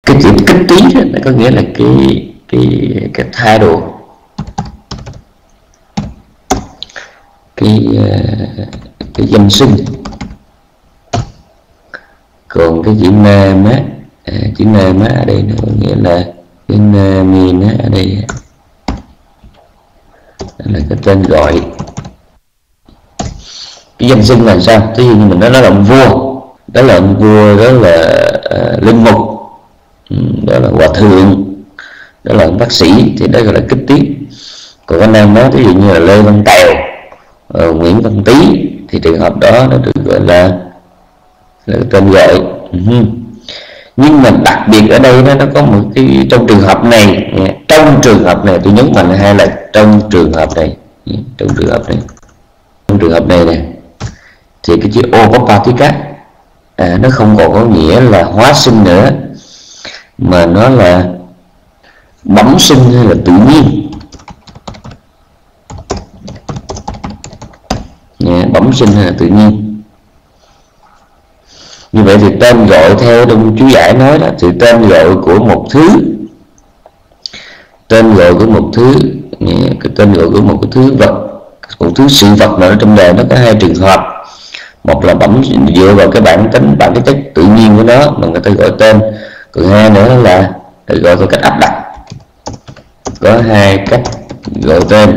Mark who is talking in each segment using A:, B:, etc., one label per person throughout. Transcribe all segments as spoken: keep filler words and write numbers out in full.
A: Cái chữ kích tí đó, nó có nghĩa là cái cái cái thái độ, cái cái danh xưng. Còn cái chữ nam á, à, chữ nam á ở đây nó có nghĩa là cái namin á ở đây là cái tên gọi. Cái danh xưng là sao? Ví dụ như mình nói đó là ông vua, đó là ông vua, đó là uh, linh mục, đó là hòa thượng, đó là ông bác sĩ, thì đó gọi là kích tiếng. Còn anh em nói ví dụ như là Lê Văn Tèo, uh, Nguyễn Văn Tý, thì trường hợp đó nó được gọi là, là tên gọi. Uh-huh. Nhưng mà đặc biệt ở đây nó nó có một cái, trong trường hợp này, trong trường hợp này tôi nhấn mạnh hay là trong trường hợp này, trong trường hợp này, trong trường hợp này nè, thì cái chữ Opapatika à, nó không còn có nghĩa là hóa sinh nữa, mà nó là bẩm sinh hay là tự nhiên. Nha, bẩm sinh hay là tự nhiên. Như vậy thì tên gọi theo Đông chú giải nói đó, thì tên gọi của một thứ, tên gọi của một thứ, cái tên gọi của một cái thứ vật, một thứ sự vật nào trong đời nó có hai trường hợp. Một là bẩm dựa vào cái bản tính, bản cái chất tự nhiên của nó mà người ta gọi tên. Còn hai nữa là gọi theo cách áp đặt. Có hai cách gọi tên.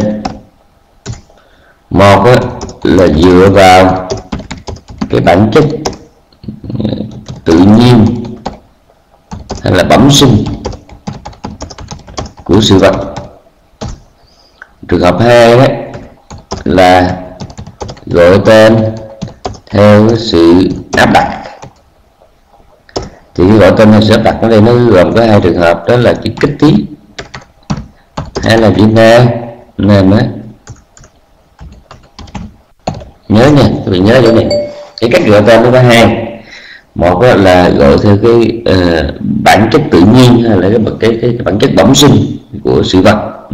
A: Một là dựa vào cái bản chất tự nhiên hay là bẩm sinh của sự vật. Trường hợp hai ấy, là gọi tên theo sự áp đặt. Thì cái gọi tên theo sự áp đặt ở đây nó gồm có hai trường hợp, đó là chữ kích tí hay là chữ na nam á. Nhớ nha, các bạn nhớ chỗ này, cái cách gọi tên nó có hai. Một là gọi theo cái uh, bản chất tự nhiên hay là cái, cái, cái, cái bản chất bẩm sinh của sự vật. Ừ.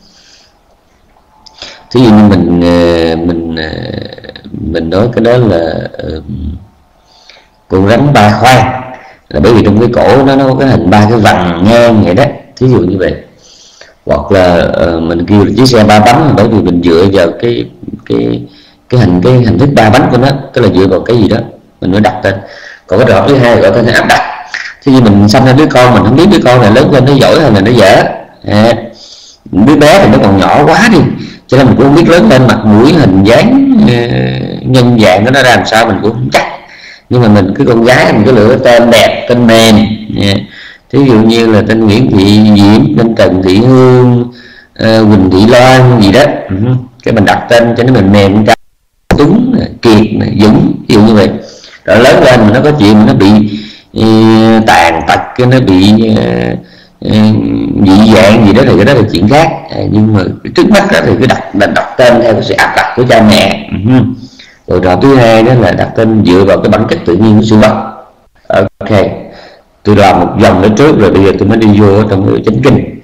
A: Thí dụ như mình uh, mình uh, mình nói cái đó là uh, con rắn ba khoang, là bởi vì trong cái cổ nó nó có cái hình ba cái vằn ngang vậy đó, thí dụ như vậy. Hoặc là uh, mình kêu là chiếc xe ba bánh, bởi vì mình dựa vào cái cái cái hình cái hình thức ba bánh của nó, tức là dựa vào cái gì đó mình mới đặt tên. Còn cái trường hợp thứ hai gọi tên là áp đặt. Thế như mình sanh ra đứa con, mình không biết đứa con này lớn lên nó giỏi hay là nó dở. À, đứa bé thì nó còn nhỏ quá đi, cho nên mình cũng không biết lớn lên mặt mũi hình dáng nhân dạng của nó ra làm sao mình cũng không chắc. Nhưng mà mình cứ con gái mình cứ lựa tên đẹp, tên mềm. Thí dụ như là tên Nguyễn Thị Diễm, tên Trần Thị Hương, uh, Quỳnh Thị Loan gì đó. Uh-huh. Cái mình đặt tên cho nó mềm mềm, Tuấn, Kiệt, Dũng, ví dụ như vậy. Rồi lớn lên mà nó có chuyện mà nó bị uh, tàn tật, cái nó bị uh, uh, dị dạng gì đó thì cái đó là chuyện khác. À, nhưng mà trước mắt đó thì cứ đặt, đặt đặt tên theo cái sự áp đặt của cha mẹ. Uh-huh. Rồi trò thứ hai đó là đặt tên dựa vào cái bản chất tự nhiên của sự vật. Ok, tôi làm một vòng nữa trước rồi bây giờ tôi mới đi vô trong cái chánh kinh.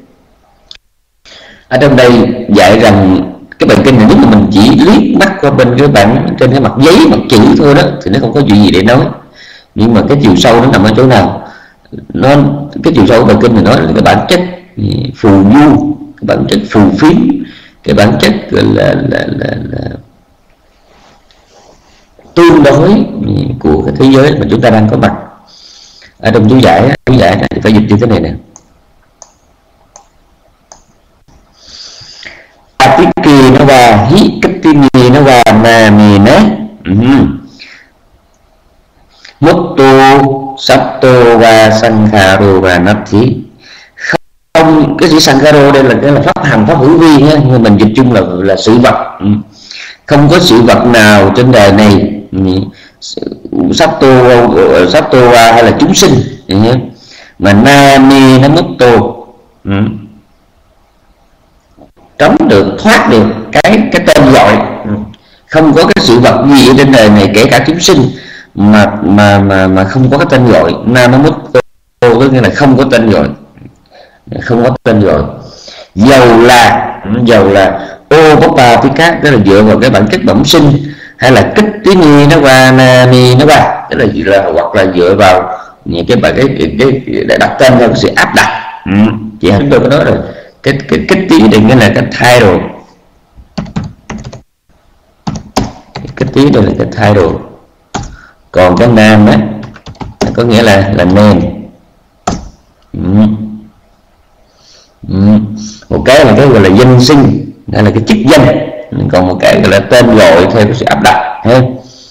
A: Ở trong đây dạy rằng cái bản kinh này nếu mà mình chỉ liếc mắt qua bên cái bản trên cái mặt giấy, mặt chữ thôi đó thì nó không có chuyện gì để nói. Nhưng mà cái chiều sâu nó nằm ở chỗ nào? Nó cái chiều sâu của bản kinh này nói là cái bản chất phù du, cái bản chất phù phiếm, cái bản chất là là là, là, là tương đối của cái thế giới mà chúng ta đang có mặt. Ở trong chú giải, chú giải này phải dịch như thế này nè: Atiki nó va hi Katini nó va nami nè Muttu Satto va Sankharo va Nati. Không, cái chữ Sankharo đây là cái là pháp hành, pháp hữu vi nhé, nhưng mình dịch chung là là sự vật. Không có sự vật nào trên đời này Satto Satto hay là chúng sinh nhé, mà Nami nó Mutto trống được, thoát được cái cái tên gọi. Không có cái sự vật gì ở trên đời này, kể cả chúng sinh mà mà mà mà không có cái tên gọi. Nam nó có nghĩa là không có tên gọi, không có tên gọi. Dầu là dầu là Opapatika, tức là dựa vào cái bản chất bẩm sinh, hay là kích tí ni nó qua nami nó qua, tức là, là hoặc là dựa vào cái bài cái, cái, cái để đặt tên theo sự áp đặt. Ừ. Chị chúng tôi có nói rồi, cái cái cái tí đây nghĩa là cái title, cái tí đây là cái title, còn cái name á có nghĩa là là name. Ừ. Ừ. Một cái là cái gọi là danh xưng, đây là cái chức danh, còn một cái gọi là tên gọi theo cái sự áp đặt. Ha.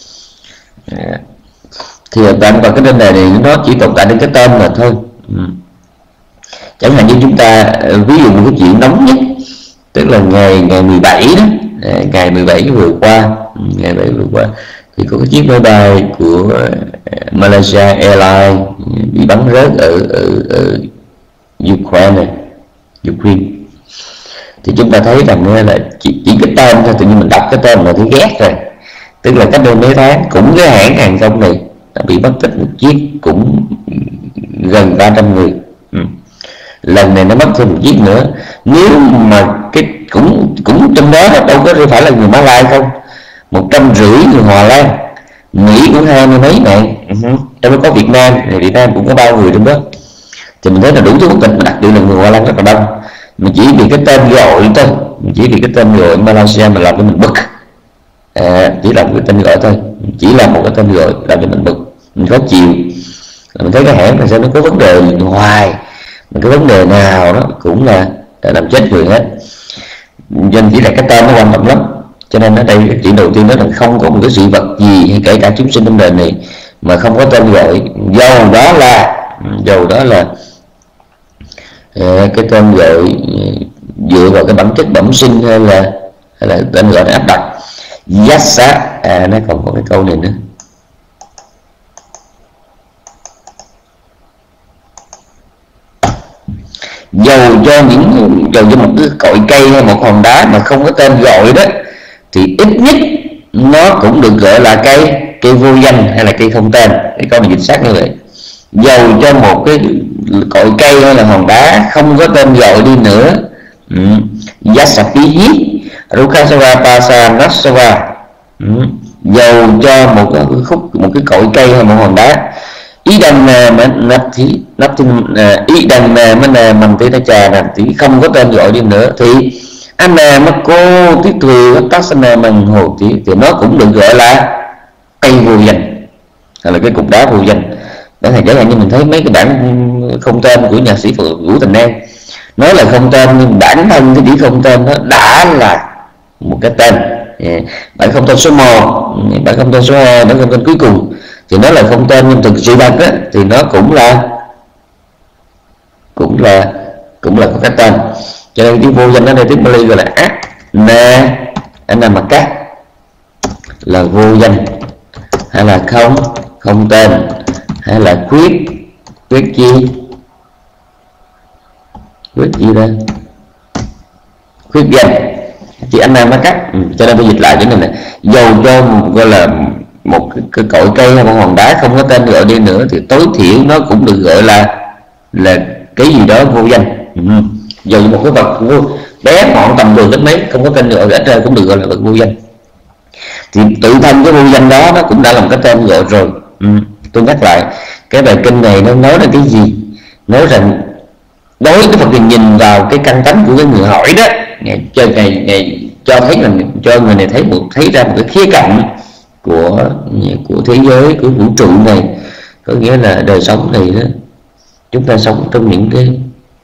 A: Thì tạm vào cái tên đề này nó chỉ tồn tại đến cái tên mà thôi. Ừ. Chẳng hạn như chúng ta ví dụ một cái chuyện nóng nhất, tức là ngày ngày mười bảy đó, ngày mười bảy vừa qua, ngày mười bảy vừa qua thì có cái chiếc máy bay của Malaysia Airlines bị bắn rớt ở, ở, ở Ukraine, Ukraine. Thì chúng ta thấy rằng là chỉ, chỉ cái tên thôi, tự nhiên mình đọc cái tên mà thấy ghét rồi. Tức là cách đây mấy tháng cũng cái hãng hàng không này bị mất tích một chiếc cũng gần ba trăm người. Ừ. Lần này nó mất thêm một chiếc nữa. Nếu mà cái cũng cũng trong đó đâu có phải là người Mã Lai không, một trăm rưỡi người Hòa Lan, Mỹ cũng hai mươi mấy mạng, uh-huh. Trong đó có Việt Nam, Việt Nam cũng có bao người trong đó. Thì mình thấy là đủ thứ quốc tịch, đặc biệt là người Hòa Lan rất là đông. Mình chỉ vì cái tên gọi thôi, mình chỉ vì cái tên gọi Malaysia mà làm cho mình bực. À, chỉ là một cái tên gọi thôi, chỉ là một cái tên gọi làm cho mình bực, mình khó chịu. Mình thấy cái hãng này sao nó có vấn đề hoài, mà cái vấn đề nào đó cũng là làm chết người hết. Nên chỉ là cái tên nó quan trọng lắm. Cho nên ở đây cái chuyện đầu tiên đó là không có một cái sự vật gì hay kể cả chúng sinh trong đời này mà không có tên gọi, dầu đó là dầu đó là uh, cái tên gọi dựa vào cái bản chất bẩm sinh hay là hay là tên gọi áp đặt. Yassa, à nó còn có cái câu này nữa. Dầu cho những dầu cho một cái cội cây hay một hòn đá mà không có tên gọi đó, thì ít nhất nó cũng được gọi là cây cây vô danh hay là cây không tên. Cái câu này chính xác như vậy. Dầu cho một cái cội cây hay là hòn đá không có tên gọi đi nữa, Yasapihi Rukasawa Pasa Nasawa, dầu cho một cái khúc một cái cội cây hay một hòn đá, ý đằng mà nắp thì nắp thì ý đằng mà mình mình tí ta trà làm tí không có tên gọi đi nữa, thì anh mà mà cô tí thừa tác sinh bằng hồ tí thì nó cũng được gọi là cây vô danh hay là cái cục đá vô danh. Đó là chẳng hạn như mình thấy mấy cái bản không tên của nhạc sĩ Vũ Thành An nói là không tên, nhưng bản thân cái chữ không tên nó đã là một cái tên. Bản không tên số một, bản không tên số hai, bản không tên cuối cùng thì nó là không tên, nhưng thực sự thật á thì nó cũng là cũng là cũng là có cái tên. Cho nên tiếng vô danh ở đây tiếng Bali gọi là ác na anh mà cắt là vô danh hay là không không tên hay là quyết quyết chi quyết gì đây quyết danh chị anh nam nó cắt. Ừ, cho nên tôi dịch lại cái này này, dầu cho gọi là một cái, cái cội cây hay một hòn đá không có tên gọi đi nữa thì tối thiểu nó cũng được gọi là là cái gì đó vô danh. Ừ. Dầu một cái vật vô, bé mọn tầm đường đến mấy không có tên gọi ít ra cũng được gọi là vật vô danh, thì tự thân cái vô danh đó nó cũng đã là một cái tên gọi rồi. Ừ. Tôi nhắc lại cái bài kinh này nó nói là cái gì, nói rằng đối với cái Phật thì nhìn vào cái căn tánh của cái người hỏi đó, ngày cho ngày ngày cho thấy là cho người này thấy một thấy ra một cái khía cạnh của của thế giới, của vũ trụ này, có nghĩa là đời sống này đó chúng ta sống trong những cái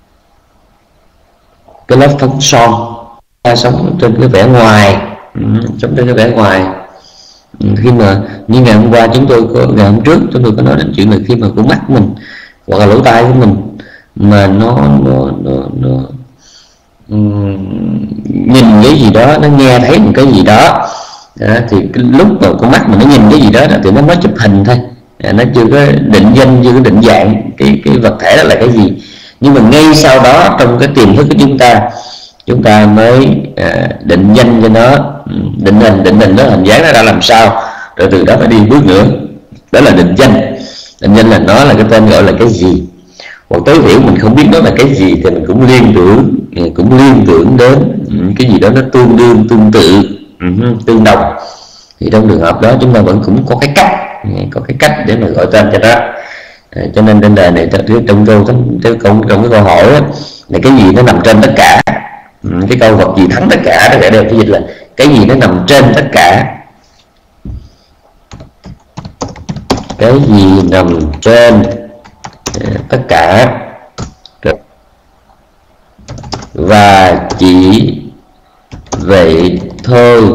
A: cái lớp phấn son, ta sống trên cái vẻ ngoài, sống trên cái vẻ ngoài. Khi mà như ngày hôm qua chúng tôi có ngày hôm trước chúng tôi có nói đến chuyện là khi mà con mắt mình hoặc là lỗ tai của mình mà nó nó nó, nó um, nhìn cái gì đó, nó nghe thấy một cái gì đó, đó thì cái lúc mà con mắt mình nó nhìn cái gì đó, đó thì nó mới chụp hình thôi, nó chưa có định danh, chưa có định dạng cái cái vật thể đó là cái gì. Nhưng mà ngay sau đó trong cái tiềm thức của chúng ta chúng ta mới à, định danh cho nó, định hình định hình nó hình dáng nó ra làm sao, rồi từ đó phải đi bước nữa, đó là định danh. Định danh là nó là cái tên gọi là cái gì, hoặc tối thiểu mình không biết nó là cái gì thì mình cũng liên tưởng cũng liên tưởng đến cái gì đó nó tương đương, tương tự, tương đồng. Thì trong trường hợp đó chúng ta vẫn cũng có cái cách có cái cách để mà gọi tên cho nó. Cho nên trên đời này trong câu trong, trong, trong cái câu hỏi đó, là cái gì nó nằm trên tất cả, cái câu vật gì thắng tất cả đó, đều phải dịch là cái gì nó nằm trên tất cả, cái gì nằm trên tất cả và chỉ vậy thôi,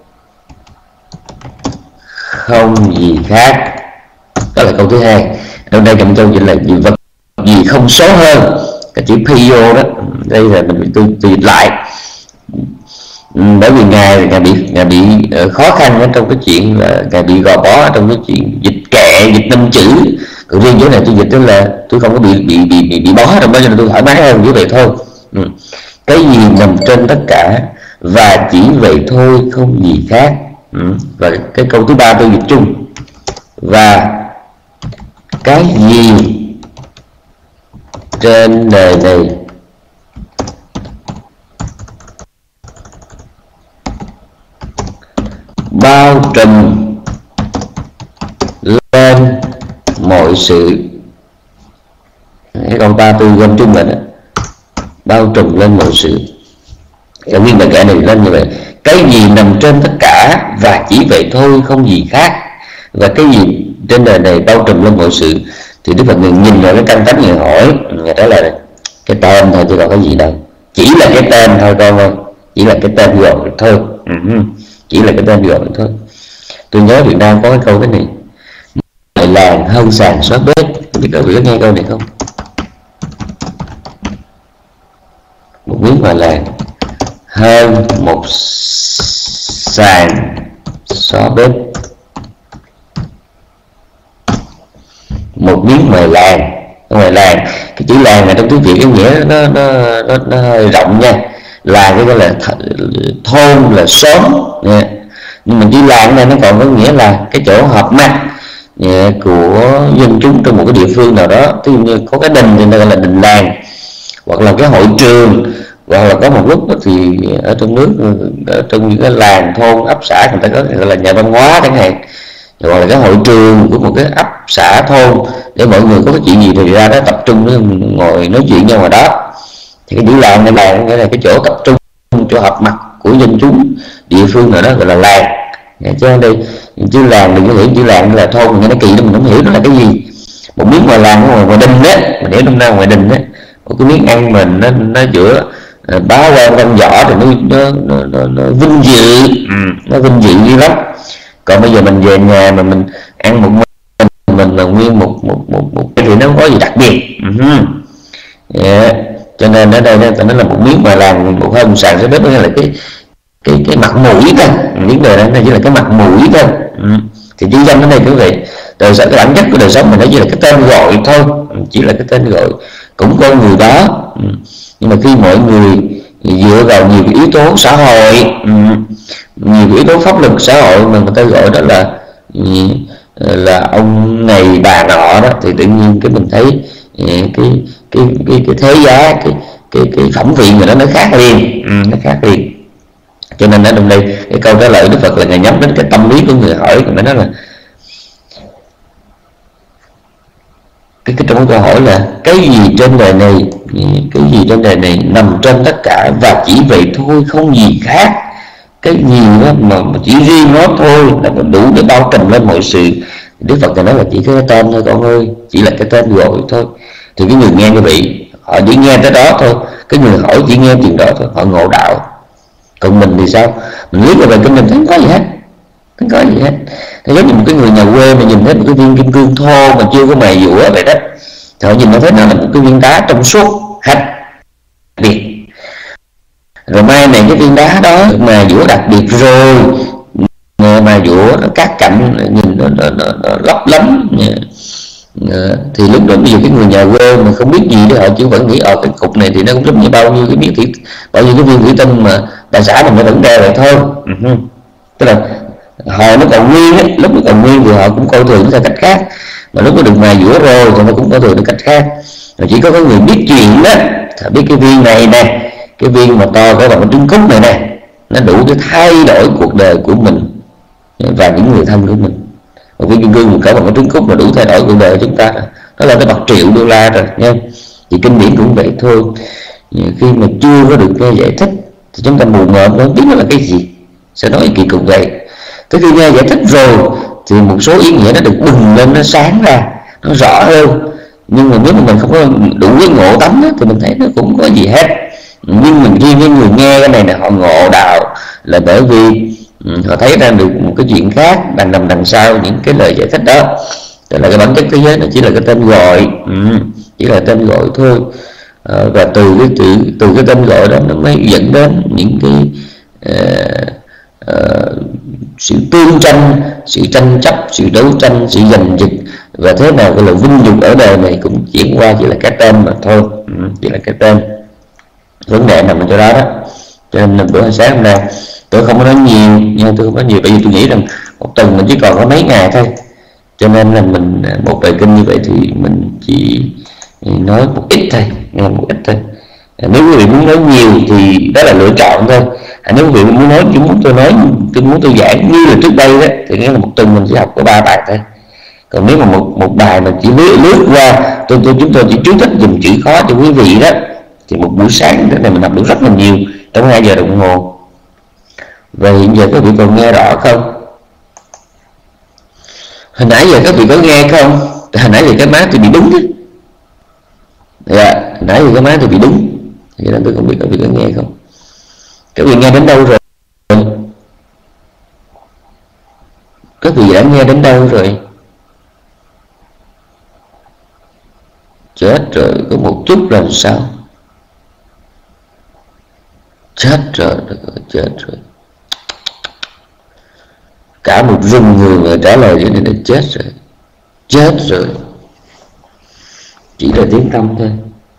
A: không gì khác. Đó là câu thứ hai. Ở đây trong câu dịch là gì vật gì không số hơn, cái chữ pi vô đó, đây là mình tôi, tôi dịch lại, bởi vì ngài ngài bị ngài bị khó khăn ở trong cái chuyện là ngài bị gò bó trong cái chuyện dịch kệ, dịch năm chữ. Còn riêng chỗ này tôi dịch đó là tôi không có bị bị bị bị, bị bó trong đó, cho nên tôi thoải mái hơn như vậy thôi. Ừ. Cái gì nằm trên tất cả và chỉ vậy thôi, không gì khác. Ừ. Và cái câu thứ ba tôi dịch chung, và cái gì trên đời này bao trùm lên mọi sự. Cái câu ba tôi gom chung là đó, bao trùm lên mọi sự. Cái nguyên bài kệ này lên như vậy: cái gì nằm trên tất cả và chỉ vậy thôi, không gì khác. Và cái gì trên đời này bao trùm lên mọi sự, thì Đức Phật người nhìn vào cái căn tánh người hỏi, người đó là cái tên thôi chứ còn cái gì đâu, chỉ là cái tên thôi con ơi, chỉ là cái tên gọi thôi. Uh-huh. Chỉ là cái tên gọi thôi. Tôi nhớ Việt Nam có cái câu thế này: ngoài làng hơn sàn xóa bếp. Tôi biết các vị có nghe câu này không? Một miếng ngoài làng hơn một sàn xóa bếp. Một miếng ngoài làng. Ngoài làng, cái chữ làng này trong tiếng Việt cái nghĩa nó nó nó, nó hơi rộng nha. Làng cái gọi là thôn, là xóm nha. Nhưng mà chữ làng này nó còn có nghĩa là cái chỗ họp mặt của dân chúng trong một cái địa phương nào đó. Ví dụ như có cái đình thì nó gọi là đình làng, hoặc là cái hội trường, hoặc là có một lúc thì ở trong nước, ở trong những cái làng thôn ấp xã người ta có gọi là nhà văn hóa chẳng hạn, hoặc là cái hội trường của một cái ấp xã thôn, để mọi người có cái chuyện gì thì ra đó tập trung để ngồi nói chuyện nhau ngoài đó. Thì cái chữ làng này là nghĩa là cái chỗ tập trung, chỗ họp mặt của dân chúng địa phương nào đó gọi là làng. Chứ đây chữ làng đừng có hiểu chữ làng là thôn, nghe nó kỳ đó, mình không hiểu nó là cái gì. Một miếng ngoài làng, ngoài, ngoài đình đấy, mình hiểu năm nay ngoài đình đấy, một cái miếng ăn mình nó nó giữa bá quan văn võ thì nó nó, nó, nó, nó vinh dự, ừ, nó vinh dự dữ lắm. Còn bây giờ mình về nhà mà mình ăn một mình mình là nguyên một một một một cái thì nó không có gì đặc biệt. Uh-huh. Yeah. Cho nên ở đây nó là một miếng ngoài làng, một hơn sàn sẽ biết nó là cái cái cái mặt mũi thôi. Những đời này chỉ là cái mặt mũi thôi. Uh-huh. Thì chữ danh ở đây quý vị, đời sống, cái bản chất của đời sống mình nó chỉ là cái tên gọi thôi, chỉ là cái tên gọi, cũng có người đó. Uh-huh. Nhưng mà khi mọi người dựa vào nhiều yếu tố xã hội, nhiều yếu tố pháp luật xã hội mà người ta gọi đó là là ông này bà nọ đó, thì tự nhiên cái mình thấy cái cái cái cái thế giá, cái cái cái phẩm vị người đó nó khác liền, nó khác liền. Cho nên ở trong đây cái câu trả lời Đức Phật là ngài nhắm đến cái tâm lý của người hỏi, người nói là cái, cái trong câu hỏi là cái gì trên đời này, cái gì trên đời này nằm trên tất cả và chỉ vậy thôi, không gì khác. Cái gì đó mà chỉ riêng nó thôi là đủ để bao trùm lên mọi sự. Đức Phật nói là chỉ cái tên thôi con ơi, chỉ là cái tên gọi thôi. Thì cái người nghe như vậy họ chỉ nghe tới đó thôi, cái người hỏi chỉ nghe chuyện đó thôi, họ ngộ đạo. Còn mình thì sao? Mình liếc vào cái mình thấy không có gì hết, không có gì hết. Thì giống như một cái người nhà quê mà nhìn thấy một cái viên kim cương thô mà chưa có mài dũa vậy đó, thì họ nhìn nó thấy nó là một cái viên đá trong suốt hạch biệt. Rồi mai này cái viên đá đó mà dũa đặc biệt rồi, mà dũa nó cát cạnh, nhìn nó, nó, nó, nó lấp lánh, thì lúc đó bây giờ cái người nhà quê mà không biết gì đó, họ chỉ vẫn nghĩ ở cái cục này thì nó cũng giống như bao nhiêu cái miếng thủy, bao nhiêu cái viên thủy tinh mà bà xã mình nó vẫn đeo vậy thôi. Uh-huh. Tức là hồi nó còn nguyên ấy, lúc nó còn nguyên thì họ cũng coi thường nó theo cách khác, mà lúc nó được mài dũa rồi thì nó cũng coi thường nó cách khác. Rồi chỉ có cái người biết chuyện đó, biết cái viên này nè, cái viên mà to có bằng cái trứng cút này nè, nó đủ để thay đổi cuộc đời của mình và những người thân của mình. Một viên kim cương một cỡ bằng cái trứng cút mà đủ thay đổi cuộc đời của chúng ta đó là cái bậc triệu đô la rồi nha. Thì kinh điển cũng vậy thôi, khi mà chưa có được nghe giải thích thì chúng ta mù mờ không biết nó là cái gì, sẽ nói kỳ cục vậy. Tới khi nghe giải thích rồi thì một số ý nghĩa nó được bừng lên, nó sáng ra, nó rõ hơn. Nhưng mà nếu mà mình không có đủ cái ngộ tánh đó, thì mình thấy nó cũng có gì hết. Nhưng mình riêng cái người nghe cái này là họ ngộ đạo là bởi vì họ thấy ra được một cái chuyện khác đang nằm đằng sau những cái lời giải thích đó. Tức là cái bản chất thế giới nó chỉ là cái tên gọi, ừ, chỉ là tên gọi thôi. À, và từ cái từ từ cái tên gọi đó nó mới dẫn đến những cái uh, uh, sự tương tranh, sự tranh chấp, sự đấu tranh, sự giành giật, và thế nào cái là vinh nhục ở đời này cũng chuyển qua chỉ là cái tên mà thôi, ừ, chỉ là cái tên. Vấn đề nằm ở chỗ đó đó. Cho nên là bữa sáng hôm nay tôi không có nói nhiều nha, tôi không có nhiều, bởi vì tôi nghĩ rằng một tuần mình chỉ còn có mấy ngày thôi, cho nên là mình một bài kinh như vậy thì mình chỉ nói một ít thôi, nghe một ít thôi. Nếu quý vị muốn nói nhiều thì đó là lựa chọn thôi. À, nếu quý vị muốn nói, chỉ muốn tôi nói, tôi muốn tôi giảng như là trước đây đó, thì nghĩa là một tuần mình chỉ học có ba bài thôi. Còn nếu mà một một bài mà chỉ lướt lướt qua, tôi tôi chúng tôi chỉ trước thích dùng chữ khó cho quý vị đó, thì một buổi sáng thế này mình học được rất là nhiều trong hai giờ đồng hồ. Và hiện giờ các vị còn nghe rõ không? Hồi nãy giờ các vị có nghe không? Hồi nãy giờ cái má tôi bị đúng chứ. Dạ, hồi nãy giờ cái má tôi bị đúng. Cho nên tôi không biết các vị có nghe không. Các vị nghe đến đâu rồi? Các vị đã nghe đến đâu rồi? Chết rồi, có một chút làm sao? Chết rồi, chết rồi. Cả một rừng người mà trả lời cho nên là chết rồi. Chết rồi. Chỉ là tiếng tâm thôi.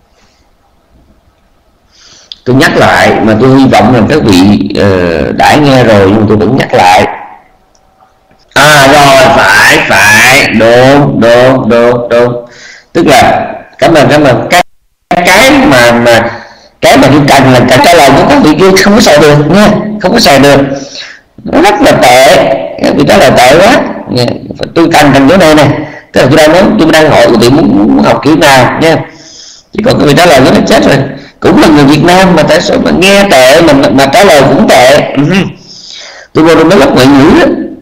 A: Tôi nhắc lại, mà tôi hy vọng rằng các vị uh, đã nghe rồi, nhưng tôi vẫn nhắc lại. À rồi, phải, phải, đúng, đúng, đúng, đúng. Tức là, cảm ơn, cảm ơn. Cái, cái mà, mà cái mà tôi cần là cả trả lời của các vị kia không có xài được nha, không có xài được. Nó rất là tệ, các vị trả lời tệ quá. Tôi cần cần chỗ này nè. Tức là tôi đang nói, tôi đang hỏi các vị muốn, muốn học kiểu nào nha. Chỉ còn các vị trả lời nó chết rồi. Cũng là người Việt Nam mà tại sao mà nghe tệ mà, mà, mà trả lời cũng tệ. Tôi vô trong mấy lớp ngoại ngữ đó,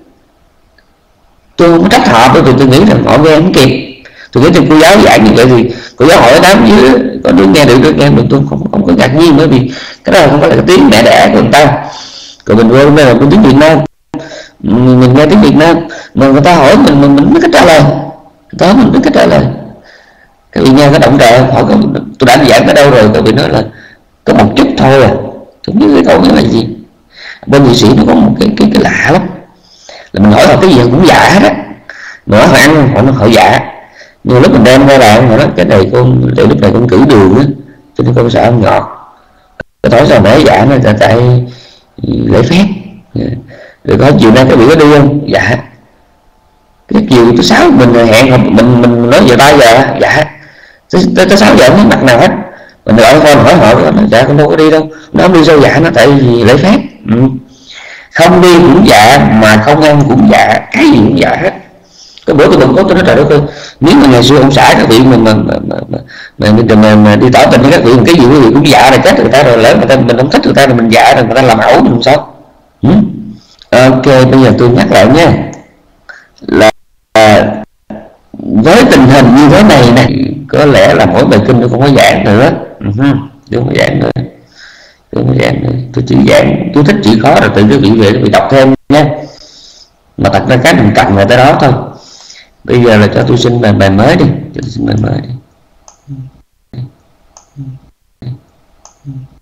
A: tôi không trách họ, bởi vì tôi nghĩ rằng họ nghe không kịp. Tôi nghĩ rằng cô giáo dạy như vậy thì cô giáo hỏi đám dưới có đứa nghe được, đứa nghe được, tôi không không có ngạc nhiên, bởi vì cái đó không phải là cái tiếng mẹ đẻ của người ta. Còn mình vô đây là cái tiếng Việt Nam, mình nghe tiếng Việt Nam mà người ta hỏi mình mình mình biết cách trả lời, đó mình biết cách trả lời. Các vị nghe cái động trợ hỏi tôi đã giảng ở đâu rồi, các vị nói là có một chút thôi à, tôi không biết cái câu đó là gì. Bên nghệ sĩ nó có một cái cái cái lạ lắm, là mình hỏi họ cái gì họ cũng dạ đó, mà họ ăn họ nó họ dạ. Nhưng lúc mình đem ra bạn họ nói cái này con để lúc này con cử đường á, cho nên con sợ ăn ngọt. Tôi hỏi sao nãy dạ nó tại, tại lễ phép. Rồi có chiều nay các vị có đi không? Dạ. Cái chiều tới sáu mình hẹn mình mình nói giờ ba giờ, dạ. Tới tới sáu giờ không có mặt nào hết. Mình gọi con hỏi họ, nó dạ con đâu có đi đâu. Nó không đi sao dạ, nó tại vì lễ phép. Ừ. Không đi cũng dạ, mà không ăn cũng dạ, cái gì cũng dạ hết. Cái bữa tôi còn có tôi nói trời đất ơi, nếu mà ngày xưa ông xã các vị mình mà mà mà mà, mà, mà, mà, mà đi tỏ tình với các vị, cái gì quý vị cũng dạ rồi, chết người ta rồi, lỡ người ta mình không thích người ta rồi mình dạ rồi người ta làm ẩu mình sao? Ừ? Ok, bây giờ tôi nhắc lại nha, là với tình hình như thế này này, có lẽ là mỗi bài kinh tôi không có giảng nữa. Uh-huh. Tôi không có giảng nữa, tôi không có giảng nữa. Tôi chỉ giảng, tôi thích chữ khó rồi tự quý vị về quý vị đọc thêm nha. Mà thật ra cái mình cần là tới đó thôi. Bây giờ là cho tôi xin bài bài mới đi, cho tôi xin bài mới đi.